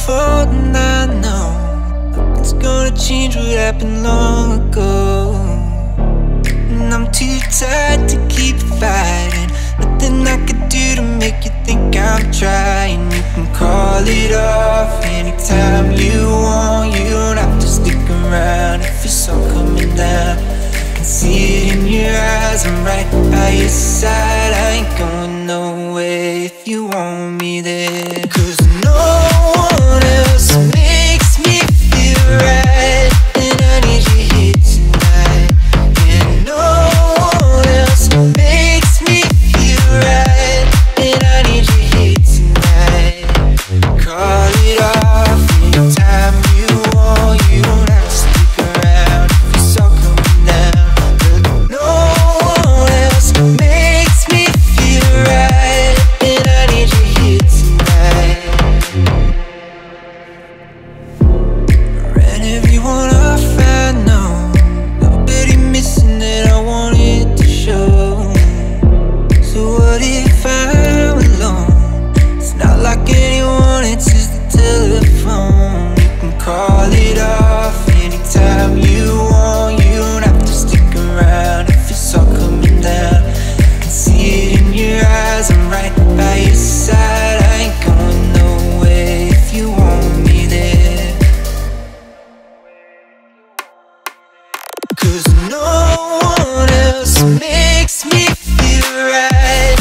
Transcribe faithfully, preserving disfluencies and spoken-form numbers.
fault and I know nothing's gonna change what happened long ago. And I'm too tired to keep fighting. Nothing I could do to make you think I'm trying. You can call it off anytime you want. You don't have to stick around if it's all coming down. I can see it in your eyes, I'm right by your side. I ain't going nowhere if you want me there. Cause no one else makes me feel right, and I need you here tonight. And no one else makes me feel right, and I need you here tonight. Call it off anytime you want. You don't have to stick around if it's all coming down. But no one else makes me feel right, and I need you here tonight. Ran everyone off, I know. Nobody missing that I wanted to show. So what if I'm alone? It's not like anyone answers the telephone. You can call it off anytime you want. You don't have to stick around if it's all coming down. I can see it in your eyes, I'm right by your side. I ain't going nowhere if you want me there. Cause no one else makes me feel right,